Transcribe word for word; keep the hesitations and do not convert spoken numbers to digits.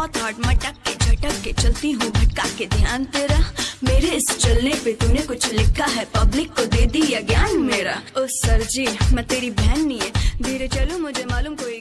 बहुत हार्ड मटक के झटक के चलती हूँ भटका के ध्यान तेरा मेरे इस चलने पे तूने कुछ लिखा है पब्लिक को दे दिया ज्ञान मेरा। ओ सर जी मैं तेरी बहन नहीं है, धीरे चलो मुझे मालूम कोई